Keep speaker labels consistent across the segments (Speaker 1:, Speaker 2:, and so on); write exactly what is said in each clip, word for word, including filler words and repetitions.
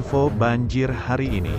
Speaker 1: Info banjir hari ini.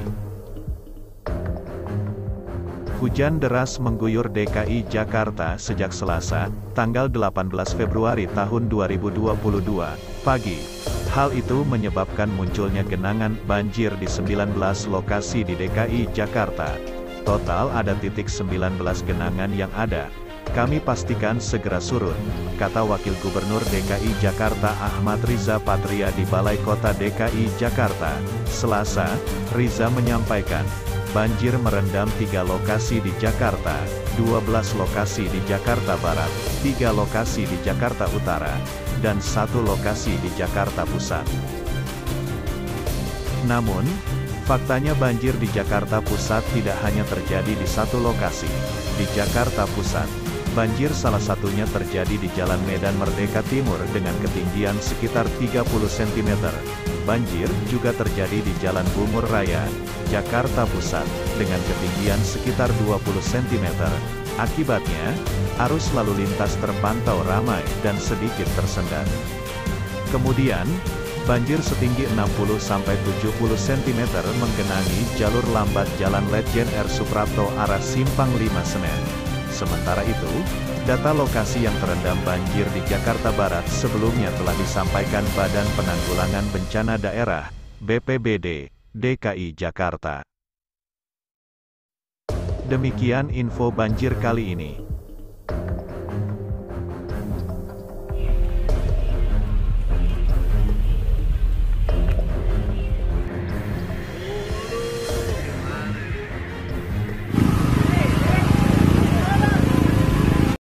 Speaker 1: Hujan deras mengguyur D K I Jakarta sejak Selasa, tanggal delapan belas Februari tahun dua ribu dua puluh dua, pagi. Hal itu menyebabkan munculnya genangan banjir di sembilan belas lokasi di D K I Jakarta. Total ada titik sembilan belas genangan yang ada. Kami pastikan segera surut, kata Wakil Gubernur D K I Jakarta Ahmad Riza Patria di Balai Kota D K I Jakarta, Selasa. Riza menyampaikan, banjir merendam tiga lokasi di Jakarta, dua belas lokasi di Jakarta Barat, tiga lokasi di Jakarta Utara, dan satu lokasi di Jakarta Pusat. Namun, faktanya banjir di Jakarta Pusat tidak hanya terjadi di satu lokasi. Di Jakarta Pusat, banjir salah satunya terjadi di Jalan Medan Merdeka Timur dengan ketinggian sekitar tiga puluh sentimeter. Banjir juga terjadi di Jalan Bungur Raya, Jakarta Pusat, dengan ketinggian sekitar dua puluh sentimeter. Akibatnya, arus lalu lintas terpantau ramai dan sedikit tersendat. Kemudian, banjir setinggi enam puluh sampai tujuh puluh sentimeter menggenangi jalur lambat Jalan Letjen R Suprapto arah Simpang lima Senen. Sementara itu, data lokasi yang terendam banjir di Jakarta Barat sebelumnya telah disampaikan Badan Penanggulangan Bencana Daerah, B P B D, D K I Jakarta. Demikian info banjir kali ini.